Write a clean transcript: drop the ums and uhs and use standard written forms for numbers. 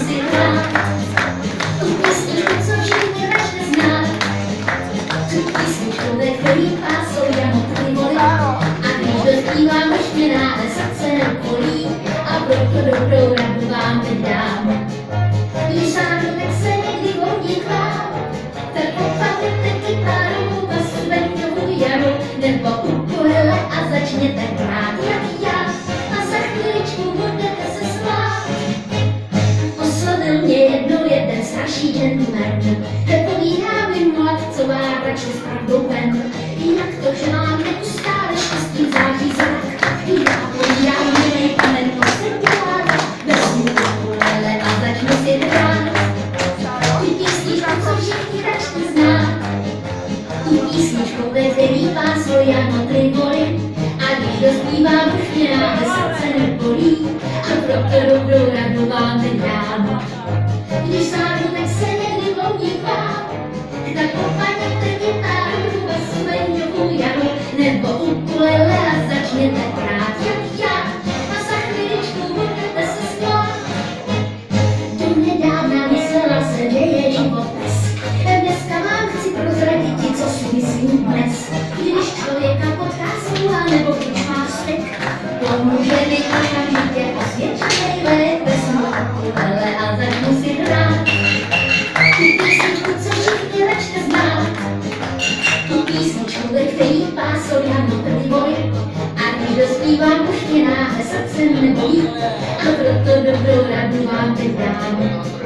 si hrát. Tu písničku, co všichni začne znát. Tu písničku, ve který pásou jamotky vody. A když dospívám, už mě náhle srdce nebolí. A proto dobrou radu vám teď dám. Když zárodek se někdy vodí k vám, tak popadněte kytaru, basu, venkovou jaru, nebo ukulele a začněte hrát jak já. A za chviličku budete se smát. Oslovil mě jednou jeden starší gentleman, nepovídá mi mlad, co má radši s pravdou ven. Jinak to, že mám neustále štěstí září zrak. Já povídám, milý pane, to jsem dělá, vezmu ukulele a začnu si hrát. Tu písničku, co všichni začne znát. Tu písničku, ve který pásou jamotky vody. A když dospívám, už mě náhle srdce nebolí. A proto dobrou radu vám teď dám. Když zárodek se někdy vloudí k vám, tak popadněte kytaru, basu, venkovou jaru, nebo ukulele a začněte hrát jak já. A za chviličku budete se smát. Donedávna myslela se, že je život dnes. Dneska vám chci prozradit ti, co si myslím dnes. Když člověka potká smůla nebo když má vztek, pomůže mi okamžitě osvědčenej lék. Vezmu ukulele a začnu si hrát. Tu písničku, co všichni začne znát. Tu písničku, ve který pásou jamotky vody. A když dospívám, už mě náhle srdce nebolí. A proto dobrou radu vám teď dám.